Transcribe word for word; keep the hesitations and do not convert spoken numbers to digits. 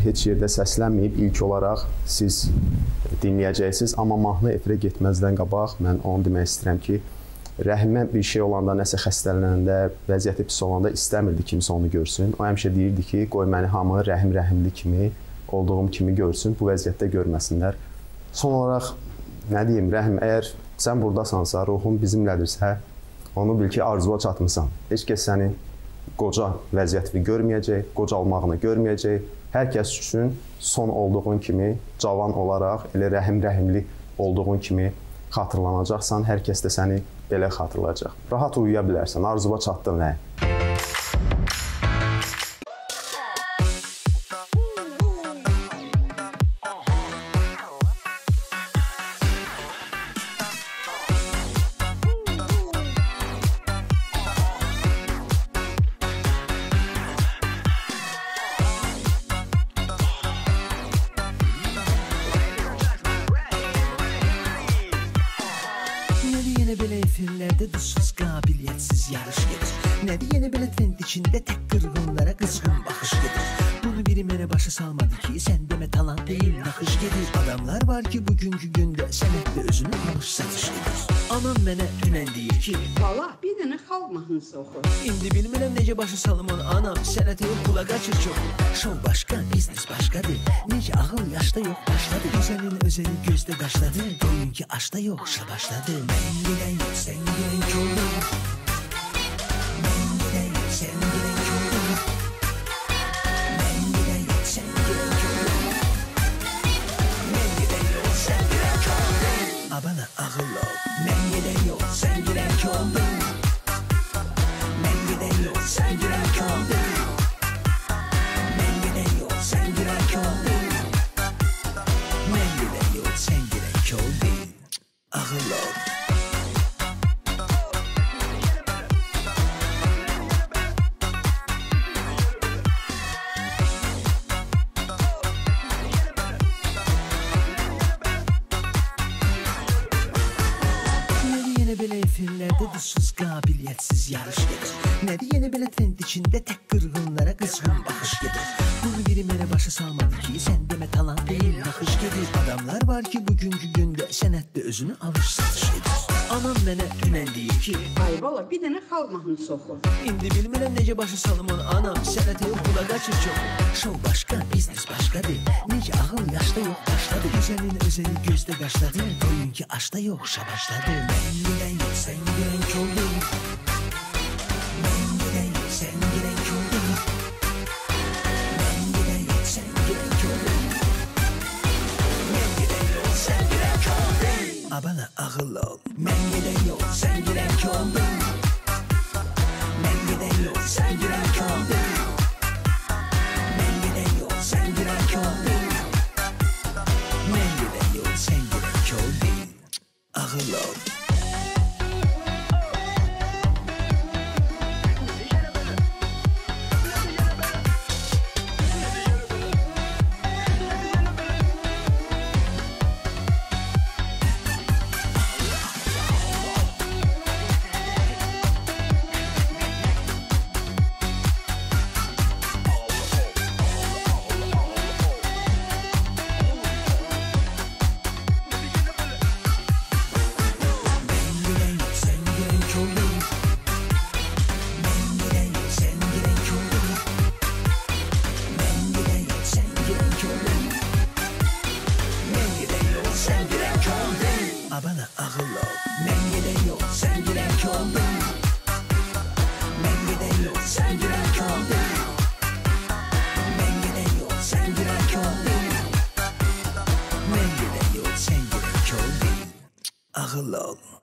heç yerdə səslənməyib, ilk olaraq siz dinləyəcəksiniz. Amma mahnı efirə getməzdən qabaq mən onu demək istəyirəm ki, Rəhimə bir şey olanda, nəsə xəstələnəndə, vəziyyəti pis olanda istəmirdi kimsə onu görsün. O həmişə deyirdi ki, qoy məni hamı rəhim-rəhimli kimi, olduğum kimi görsün, bu vəziyyətdə görməsinlər. Son olaraq, nə deyim, Rəhim, əgər sən buradasansa, ruhun bizimlədirsə, onu bil ki, arzuya çatmısan. Heç kəs səni qoca vəziyyətini görməyəcək, qocalmağını görməyəcək. Hər kəs üçün son olduğun kimi, cavan olaraq, elə rəhim-rəhimli olduğun kimi xatırlanacaqsan, hər kəs də səni belə xatırlayacaq. Rahat uyuya bilərsən, arzuya çatdın Rəhim. Yeni belə efirlərdə duzsuz, qabiliyyətsiz yarış gedir. Nədir yeni belə trend içində tək qırğınlara qızğın baxış gedir. Bunu biri mənə başa salmadı ki, sən demə talant deyil, naxış gedir. Adamlar var ki, bugünkü gündə sənətdə özünü alış-satış edir. Anam mənə dünən deyir ki, valla bir dənə xalq mahnısı oxu. İndi bilmirəm necə başa salım onu anam, sənətə yox, pula qaçır çox. Şov başqa, biznes başqadır. Necə ağıl yaşda yox, başladı. Gözəlin özəli gözdə qaşladı. Qoyun ki, aşda yox, şa başladı. Mən gələn yox, sən gələn ki olur. Mən gələn yox, sən gələn ki olur. Mən gələn yox, sən gələn ki olur. Mən gələn yox, sən gələn ki olur. Abana ağıl ol. Mən gələn yox, sən gələn ki olur. Mən gələn yox, sən gələn ki olur. Mən gələn yox, sən gələn ki olur. Mən gələn yox, sən gələn ki olur. Ağıl ol. Belə efirlərdə duzsuz, qabiliyyətsiz yarış gedir. Nədir yeni belə trend içində tək qırğınlara qızğın baxış gedir. Bunu biri mənə başa salmadı ki, sən demə talant deyil, naxış gedir. Adamlar var ki, bugünkü gündə sənətdə özünü alış-satış edir. Anam mənə dünən deyir ki, ay valla bir dənə xalq mahnısı oxu. İndi bilmirəm necə başa salım onu anam, sənətə yox, pula qaçır çox. Şov başqa, biznes başqadır. Necə ağıl yaşda yox, başladı. Gözəlin özəli gözdə qaşladı. Qoyun ki, aşda yox, şa başladı. Mən gələn yox, sən gələn ki olur. Mən gələn yox, sən gələn ki olur. Mən gələn yox, sən gələn ki olur. Mən gələn yox, sən gələn ki olur. Abana ağıl ol. Mən gələn yox, sən gələn ki olur. Mən gələn yox, sən gələn ki olur. Mən gələn yox, sən gələn ki olur. Mən gələn yox, sən gələn ki olur. Ağıl ol. Abana ağıl ol. Mən gələn yox, sən gələn ki olur. Mən gələn yox, sən gələn ki olur. Mən gələn yox, sən gələn ki olur. Mən gələn yox, sən gələn ki olur. Ağıl ol.